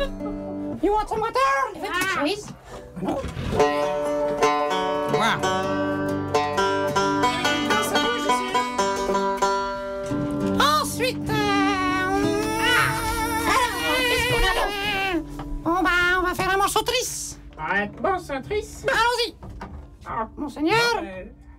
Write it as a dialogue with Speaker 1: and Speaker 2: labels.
Speaker 1: You want some water? Please. Non. Wow. Ensuite, qu'est-ce qu'on a donc? Bon, bah, on va faire un morceau triste.
Speaker 2: Bon, c'est triste.
Speaker 1: Allons-y.
Speaker 2: Ah,
Speaker 1: Monseigneur,